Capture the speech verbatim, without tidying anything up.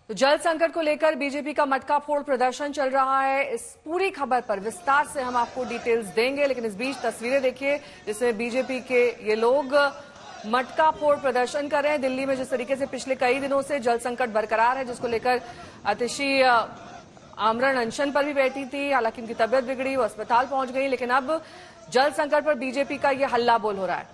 तो जल संकट को लेकर बीजेपी का मटका फोड़ प्रदर्शन चल रहा है। इस पूरी खबर पर विस्तार से हम आपको डिटेल्स देंगे, लेकिन इस बीच तस्वीरें देखिए जिसमें बीजेपी के ये लोग मटका फोड़ प्रदर्शन कर रहे हैं। दिल्ली में जिस तरीके से पिछले कई दिनों से जल संकट बरकरार है, जिसको लेकर आतिशी आमरण अनशन पर भी बैठी थी, हालांकि उनकी तबियत बिगड़ी, वो अस्पताल पहुंच गई, लेकिन अब जल संकट पर बीजेपी का ये हल्ला बोल हो रहा है।